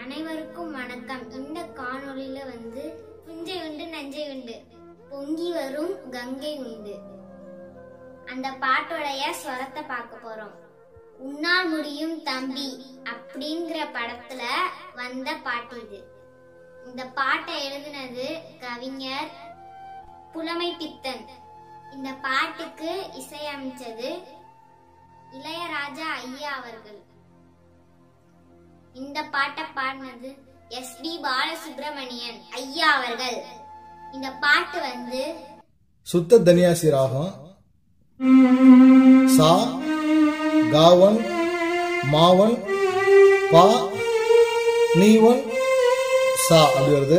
அனைவருக்கும் வணக்கம். இந்த காணொளியில புஞ்சை உண்டு நஞ்சை உண்டு, பொங்கி வரும் கங்கை உண்டு அந்த பாட்டோடைய ஸ்வரத்தை பார்க்க போறோம். உன்னால் முடியும் தம்பி அப்படிங்கிற படத்துல வந்த பாட்டு இது. இந்த பாட்டை எழுதினது கவிஞர் புலமை பித்தன். இந்த பாட்டுக்கு இசையமைச்சது இளையராஜா ஐயா அவர்கள். இந்த பாட்டை பாடினது எஸ்.பி. பாலசுப்ரமணியன் ஐயா அவர்கள். இந்த பாட்டு சுத்த தனியாசி ராகம். சா காவன் மாவன் பா நீவன் சா அப்படி வருது.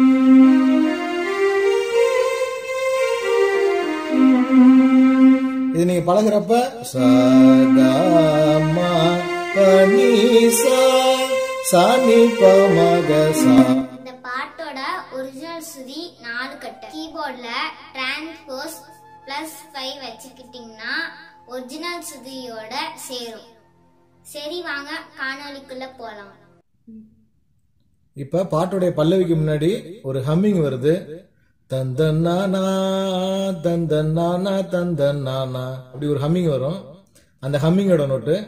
இது நீங்க பழகிறப்ப சா கா மா ப நீ சா சா நீ ப ம க சா. இந்த பாட்டோட ஒரிஜினல் சுதி 4 கட்ட. கீபோர்ட்ல டிரான்ஸ்போஸ் +5 வச்சுக்கிட்டீங்கன்னா ஒரிஜினல் சுதியோட சேரும். சரி, வாங்க காணொளிக்குள்ள போலாம். இப்ப பாட்டோடைய பல்லவிக்கு முன்னாடி ஒரு ஹம்மிங் வருது. தந்தன்னானா தந்தன்னானா தந்தன்னானா அப்படி ஒரு ஹம்மிங் வரும். அந்த ஹம்மிங்கோட நோட்டு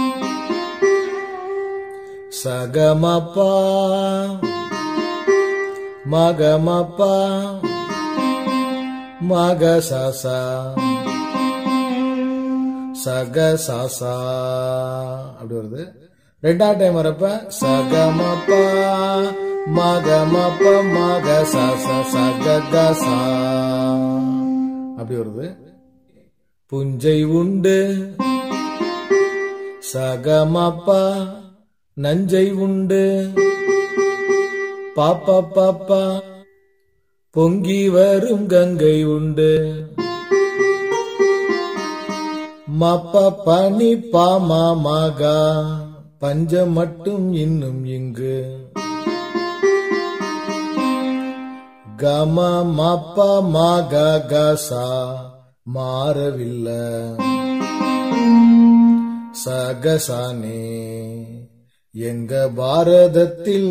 சகமப்பா மகமப்பா மக சாசா சக சாசா அப்படி வருது. ரெண்டாவது டைம் வரப்ப சகமப்பா மகமப்ப மக சாசா சகசா அப்படி வருது. புஞ்சை உண்டு சகமப்பா நஞ்சை உண்டு பாப்பா பாப்பா பொங்கி வரும் கங்கை உண்டு மப்ப பனி பாமா மகா பஞ்சம் மட்டும் இன்னும் இங்கு கம மப்ப மக கசா மாறவில்லை சகசானே எங்க பாரதத்தில்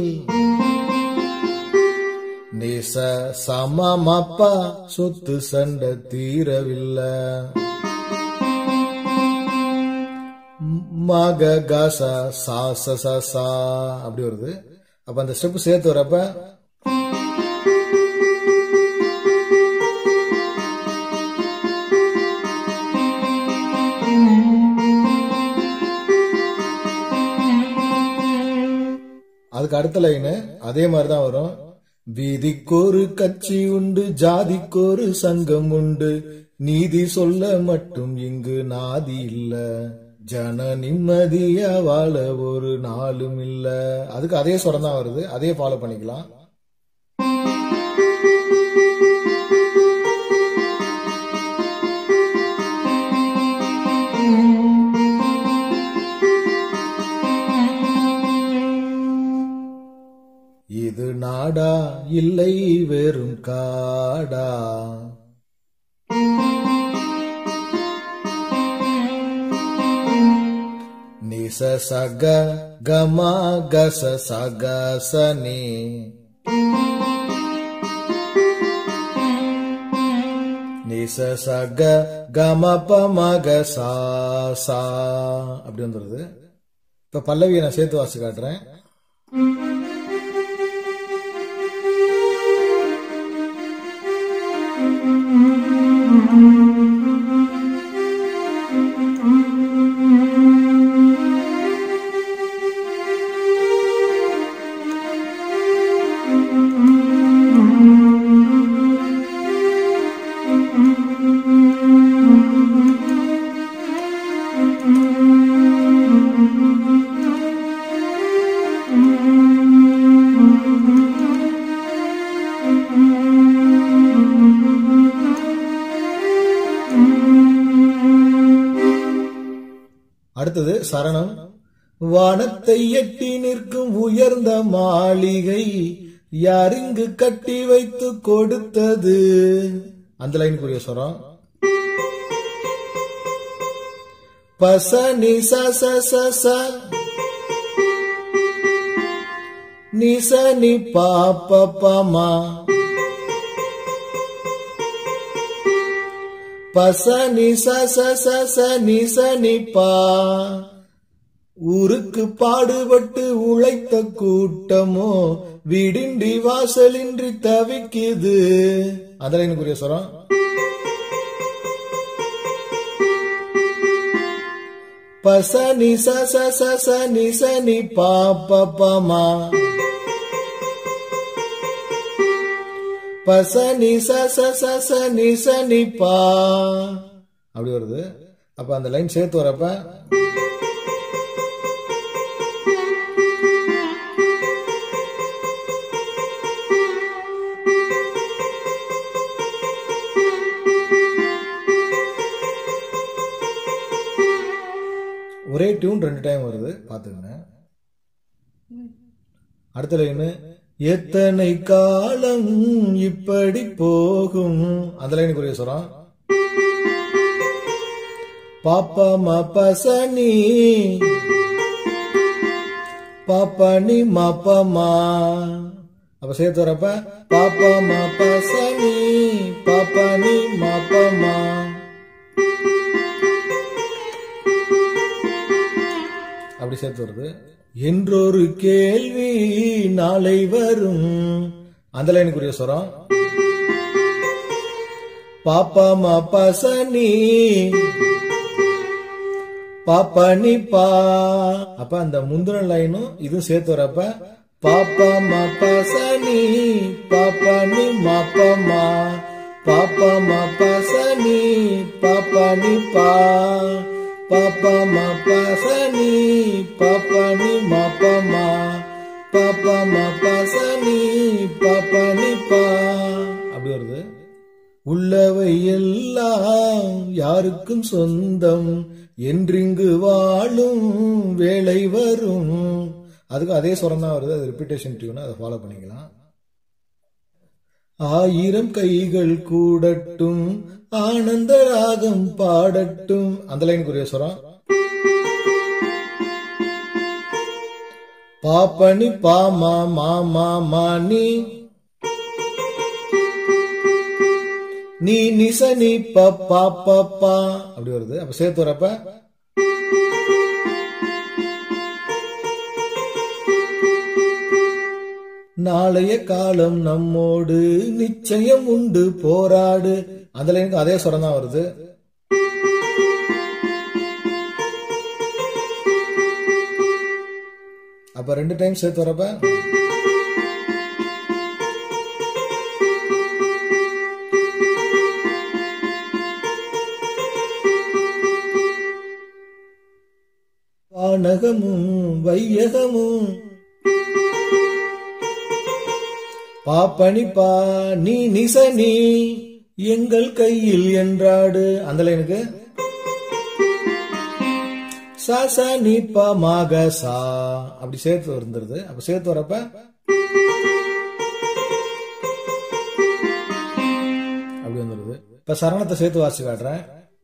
நேச சமமப்பா சொத்து சண்டை தீரவில்லை மக கசா சாச சா அப்படி வருது. அப்ப அந்த ஸ்டெப் சேர்த்து வரப்ப அதுக்கு அடுத்த லைனு அதே மாதிரிதான் வரும். வீதிக்கொரு கட்சி உண்டு ஜாதிக்கொரு சங்கம் உண்டு நீதி சொல்ல மட்டும் இங்கு நாதி இல்ல ஜன நிம்மதியா வாழ ஒரு நாளும் இல்ல. அதுக்கு அதே சொரம் தான் வருது. அதே ஃபாலோ பண்ணிக்கலாம். இது நாடா இல்லை வெறும் காடா நிச சக கமா கச சக சனி நிச சக கம ப மக சா சா அப்படி வந்துருது. இப்ப பல்லவியை நான் சேர்த்து வாசி காட்டுறேன். அடுத்தது சரணம். வானத்தை எட்டி நிற்கும் உயர்ந்த மாளிகை யாரிங்கு கட்டி வைத்து கொடுத்தது. அந்த லைனுக்குரிய சொரம் பச நி ச ச ச ச நிச நி பா ப ப மா பச நி ச ச ச ச நி ச நி பா ஊருக்கு பாடுபட்டு உழைத்த கூட்டமோ வீடின்றி வாசலின்றி தவிக்குது. அதுல எனக்குரிய சொல்றோம். பச நி ச ச ச ச நி ச நி பா ப ப மா பச நி ச ச ச ச நி ச நி பா அப்படி வருது. அப்ப அந்த லைன் சேர்த்து வரப்ப ஒரே டியூன் 2 டைம் வருது, பாத்துக்கங்க. அடுத்த லைன் எத்தனை காலம் இப்படி போகும். அந்த லைனுக்குரிய சொல்றோம். பாப்பா மா பசனி பாப்பானி மாப்பமா. அப்ப சேர்த்து வரப்ப பாப்பா மா பசனி பாப்பானி மாப்பமா. அப்படி சேர்த்து வருது. என்றொரு கேள்வி நாளை வரும். அந்த லைனுக்குரிய சொரம் பாப்பா மா பசனி பாப்பானி பா. அப்ப அந்த முந்தின லைனும் இதுவும் சேர்த்து வரப்ப பாப்பா மா பசனி பாப்பானி மாப்பமா பாப்பா மா பசனி பாப்பானி பா பாப்பா மா பசனி பாப்பானி மாப்பமா பாப்பா மா பசனி பாப்பானி பா. அப்படி வருது. உள்ளவை எல்லாம் யாருக்கும் சொந்தம் என்றிங்கு வாழும் வேலை வரும். அதுக்கு அதே சொரம் தான் வருது. அது ரிப்பீட்டேஷன் டியூன், அதை ஃபாலோ பண்ணிக்கலாம். 1000 கைகள் கூடட்டும் ஆனந்த ராகம் பாடட்டும். அந்த லைனுக்குரிய சொரம் பாப்பனி பாமா மாமா மானி நீ நிசனி பப்பா பப்பா. அப்படி வருது. அப்ப சேர்த்து வரப்ப நாளைய காலம் நம்மோடு நிச்சயம் உண்டு போராடு. அந்த லைனுக்கு அதே சொரம் தான் வருது. அப்ப 2 டைம் சேர்த்து வரப்ப வானகமும் வையகமும் பாப்பனி பா நீ நிசனி எங்கள் கையில் என்றாடு. அந்த லைனுக்கு சா நீ பா மாக சா. அப்படி சேர்த்து வந்துருது. அப்ப சேர்த்து வரப்ப அப்படி வந்துருது. இப்ப சரணத்தை சேர்த்து வாசி காட்டுறேன்.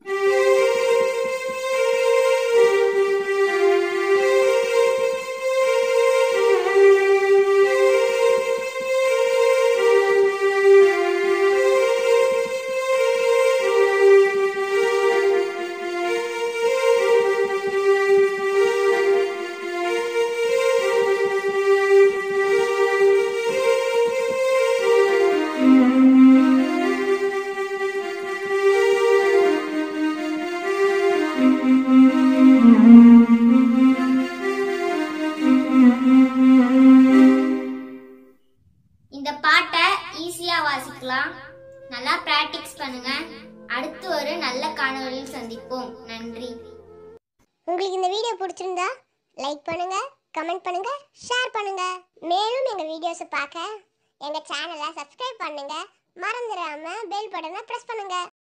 இந்த பாட்டை ஈஸியா வாசிக்கலாம். நல்லா பிராக்டிஸ் பண்ணுங்க. அடுத்து ஒரு நல்ல காணொளியில் சந்திப்போம். நன்றி. உங்களுக்கு இந்த வீடியோ பிடிச்சிருந்தா லைக் பண்ணுங்க, கமெண்ட் பண்ணுங்க, ஷேர் பண்ணுங்க. மேலும் எங்க வீடியோஸை பார்க்க எங்க சேனலை சப்ஸ்கிரைப் பண்ணுங்க. மறந்துடாம பெல் பட்டனை பிரஸ் பண்ணுங்க.